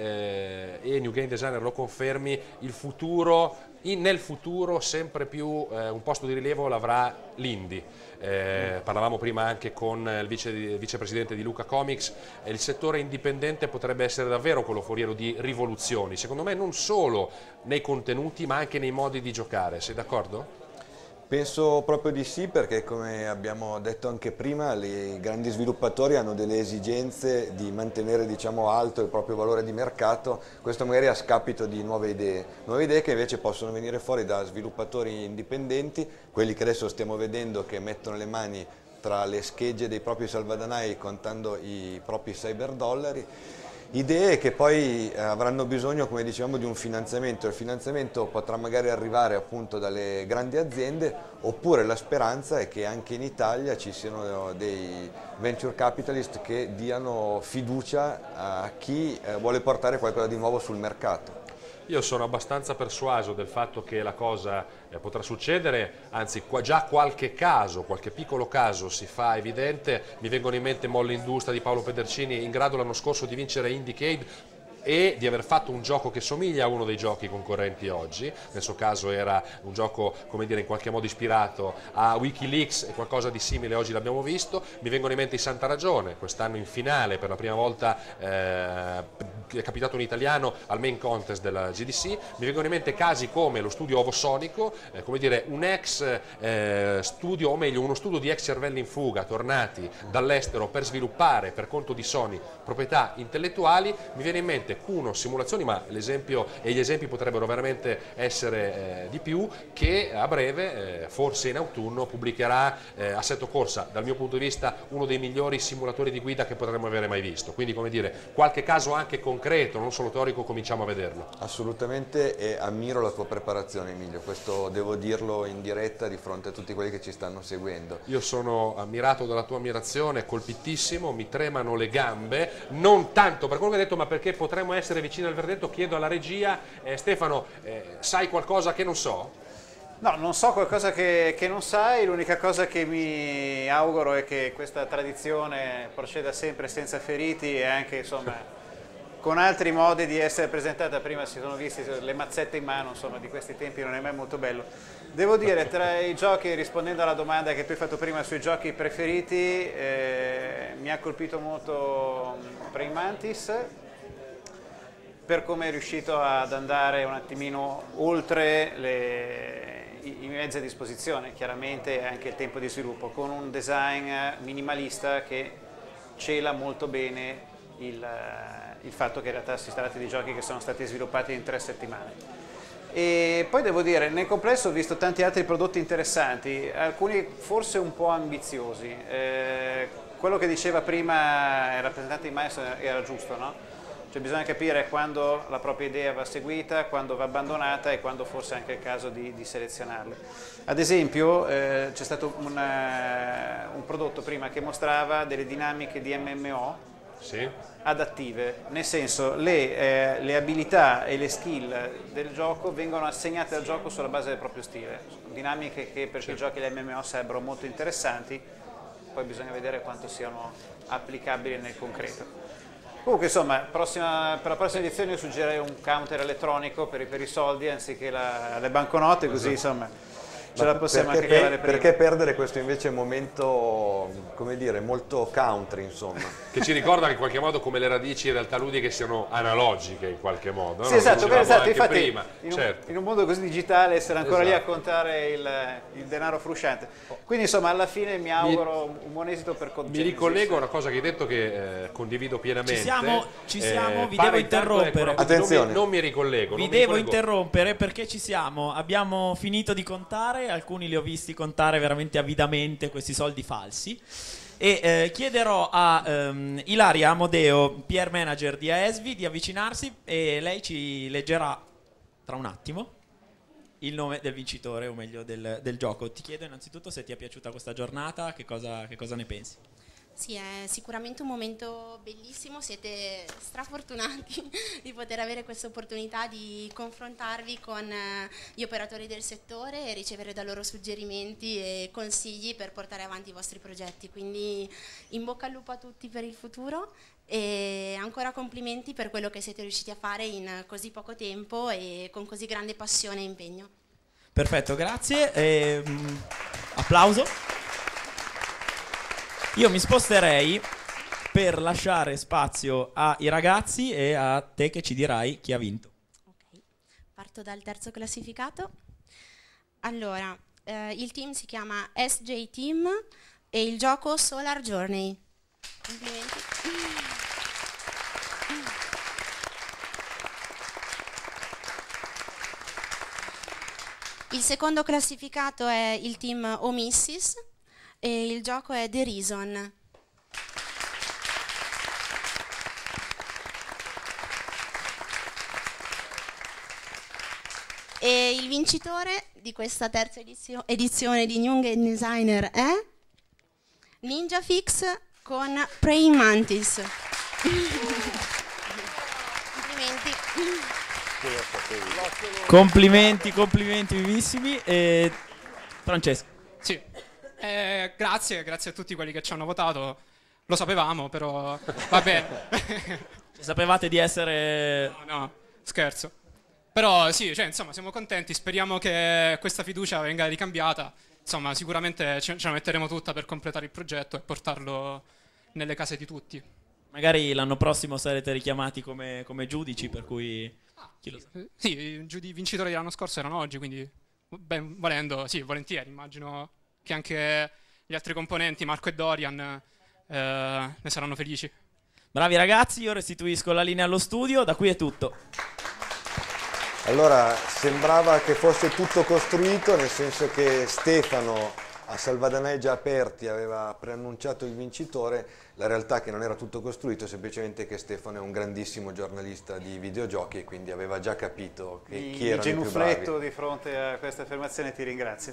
che, e New Game Designer lo confermi, il futuro, nel futuro sempre più un posto di rilievo l'avrà l'indie. Parlavamo prima anche con il vicepresidente di Luca Comics, il settore indipendente potrebbe essere davvero quello foriero di rivoluzioni, secondo me non solo nei contenuti ma anche nei modi di giocare, sei d'accordo? Penso proprio di sì, perché come abbiamo detto anche prima, i grandi sviluppatori hanno delle esigenze di mantenere, diciamo, alto il proprio valore di mercato, questo magari a scapito di nuove idee che invece possono venire fuori da sviluppatori indipendenti, quelli che adesso stiamo vedendo che mettono le mani tra le schegge dei propri salvadanai contando i propri cyberdollari. Idee che poi avranno bisogno, come dicevamo, di un finanziamento. Il finanziamento potrà magari arrivare appunto dalle grandi aziende, oppure la speranza è che anche in Italia ci siano dei venture capitalist che diano fiducia a chi vuole portare qualcosa di nuovo sul mercato. Io sono abbastanza persuaso del fatto che la cosa potrà succedere, anzi già qualche piccolo caso si fa evidente. Mi vengono in mente Molle Industria di Paolo Pedercini, in grado l'anno scorso di vincere Indiecade e di aver fatto un gioco che somiglia a uno dei giochi concorrenti oggi. Nel suo caso era un gioco, come dire, in qualche modo ispirato a Wikileaks, e qualcosa di simile oggi l'abbiamo visto. Mi vengono in mente i Santa Ragione, quest'anno in finale per la prima volta è capitato un italiano al main contest della GDC. Mi vengono in mente casi come lo studio Ovosonico, come dire, un ex studio, o meglio uno studio di ex cervelli in fuga tornati dall'estero per sviluppare per conto di Sony proprietà intellettuali. Mi viene in mente Cuno Simulazioni, ma l'esempio e gli esempi potrebbero veramente essere di più, che a breve, forse in autunno, pubblicherà Assetto Corsa, dal mio punto di vista uno dei migliori simulatori di guida che potremmo avere mai visto. Quindi, come dire, qualche caso anche concreto, non solo teorico, cominciamo a vederlo. Assolutamente, e ammiro la tua preparazione, Emilio, questo devo dirlo in diretta di fronte a tutti quelli che ci stanno seguendo. Io sono ammirato dalla tua ammirazione, colpitissimo, mi tremano le gambe, non tanto per quello che hai detto, ma perché potremmo essere vicini al verdetto. Chiedo alla regia, Stefano, sai qualcosa che non so? No, non so qualcosa che non sai, l'unica cosa che mi auguro è che questa tradizione proceda sempre senza feriti e anche, insomma, con altri modi di essere presentata. Prima si sono visti le mazzette in mano, insomma, di questi tempi non è mai molto bello. Devo dire, tra i giochi, rispondendo alla domanda che tu hai fatto prima sui giochi preferiti, mi ha colpito molto Praying Mantis, per come è riuscito ad andare un attimino oltre i mezzi a disposizione, chiaramente anche il tempo di sviluppo, con un design minimalista che cela molto bene il fatto che in realtà si tratti di giochi che sono stati sviluppati in 3 settimane. E poi devo dire, nel complesso ho visto tanti altri prodotti interessanti, alcuni forse un po' ambiziosi. Quello che diceva prima il rappresentante di Maestro era giusto, no? Cioè bisogna capire quando la propria idea va seguita, quando va abbandonata e quando forse è anche il caso di selezionarle. Ad esempio c'è stato un prodotto prima che mostrava delle dinamiche di MMO adattive, nel senso le abilità e le skill del gioco vengono assegnate al gioco sulla base del proprio stile, dinamiche che per chi giochi le MMO sarebbero molto interessanti, poi bisogna vedere quanto siano applicabili nel concreto. Comunque, insomma, per la prossima edizione io suggerirei un counter elettronico per i soldi anziché le banconote, così insomma ce la possiamo anche cavare prima. Perché perdere questo invece momento, come dire, molto country, insomma. Che ci ricorda che in qualche modo come le radici in realtà ludiche siano analogiche in qualche modo. Sì, esatto, infatti prima. In un mondo così digitale essere ancora lì a contare il denaro frusciante. Quindi insomma alla fine mi auguro un buon esito per Code Mi ricollego a una cosa che hai detto che condivido pienamente. Ci siamo, vi devo interrompere. Attenzione. Non mi ricollego. Vi devo interrompere perché ci siamo. Abbiamo finito di contare, alcuni li ho visti contare veramente avidamente questi soldi falsi. E chiederò a Ilaria Amodeo, PR Manager di AESVI, di avvicinarsi e lei ci leggerà tra un attimo il nome del vincitore, o meglio del gioco. Ti chiedo innanzitutto se ti è piaciuta questa giornata, che cosa ne pensi? Sì, è sicuramente un momento bellissimo, siete strafortunati di poter avere questa opportunità di confrontarvi con gli operatori del settore e ricevere da loro suggerimenti e consigli per portare avanti i vostri progetti. Quindi in bocca al lupo a tutti per il futuro e ancora complimenti per quello che siete riusciti a fare in così poco tempo e con così grande passione e impegno. Perfetto, grazie. Applauso. Io mi sposterei per lasciare spazio ai ragazzi e a te che ci dirai chi ha vinto. Ok, parto dal terzo classificato. Allora, il team si chiama SJ Team e il gioco Solar Journey. Complimenti. Il secondo classificato è il team Omissis e il gioco è The Reason. E il vincitore di questa terza edizione di New Game Designer è Ninja Fix con Praying Mantis. Complimenti vivissimi. E Francesco. Sì. Grazie a tutti quelli che ci hanno votato. Lo sapevamo, però va bene. Sapevate di essere... No, scherzo. Però sì, cioè, insomma, siamo contenti. Speriamo che questa fiducia venga ricambiata. Insomma, sicuramente ce la metteremo tutta per completare il progetto e portarlo nelle case di tutti. Magari l'anno prossimo sarete richiamati come giudici, per cui... chi lo sa? Sì, i vincitori dell'anno scorso erano oggi, quindi ben volendo, sì, volentieri. Immagino che anche gli altri componenti, Marco e Dorian, ne saranno felici. Bravi ragazzi, io restituisco la linea allo studio, da qui è tutto. Allora, sembrava che fosse tutto costruito, nel senso che Stefano a Salvadanai già aperti aveva preannunciato il vincitore. La realtà è che non era tutto costruito, semplicemente che Stefano è un grandissimo giornalista di videogiochi e quindi aveva già capito chi erano i più bravi. Il genufletto di fronte a questa affermazione ti ringrazio.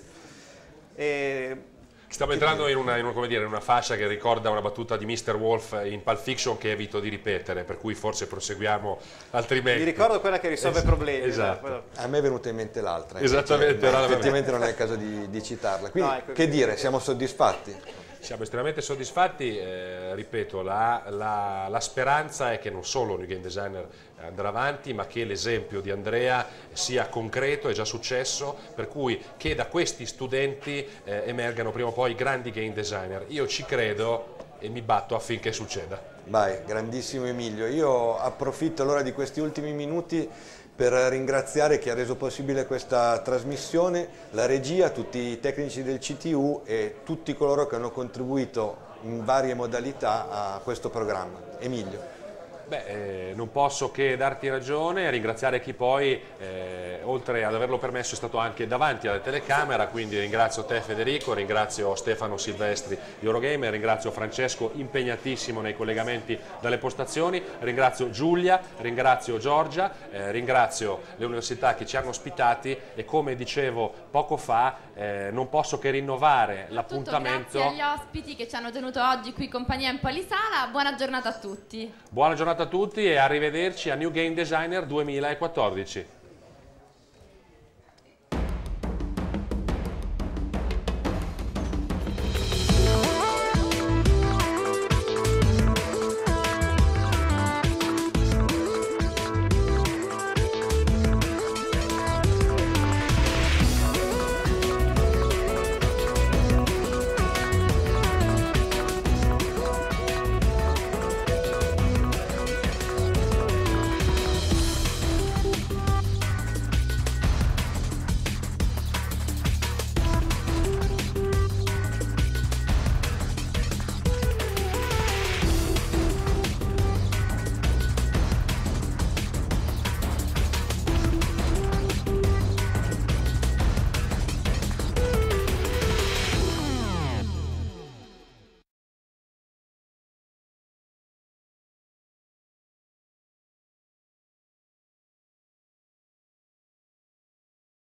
Stiamo entrando in una fascia che ricorda una battuta di Mr. Wolf in Pulp Fiction che evito di ripetere, per cui forse proseguiamo altrimenti. Mi ricordo quella che risolve problemi. Esatto. A me è venuta in mente l'altra. Esattamente. Effettivamente non è il caso di citarla. Quindi, no, che dire, siamo soddisfatti? Siamo estremamente soddisfatti, ripeto, la speranza è che non solo New Game Designer andrà avanti, ma che l'esempio di Andrea sia concreto, è già successo, per cui che da questi studenti emergano prima o poi grandi game designer. Io ci credo e mi batto affinché succeda. Vai, grandissimo Emilio. Io approfitto allora di questi ultimi minuti per ringraziare chi ha reso possibile questa trasmissione, la regia, tutti i tecnici del CTU e tutti coloro che hanno contribuito in varie modalità a questo programma. Emilio. Non posso che darti ragione, ringraziare chi poi, oltre ad averlo permesso, è stato anche davanti alla telecamera, quindi ringrazio te Federico, ringrazio Stefano Silvestri di Eurogamer, ringrazio Francesco impegnatissimo nei collegamenti dalle postazioni, ringrazio Giulia, ringrazio Giorgia, ringrazio le università che ci hanno ospitati e come dicevo poco fa non posso che rinnovare l'appuntamento. Grazie agli ospiti che ci hanno tenuto oggi qui compagnia in Polisala, buona giornata a tutti. Buona giornata a tutti e arrivederci a New Game Designer 2014.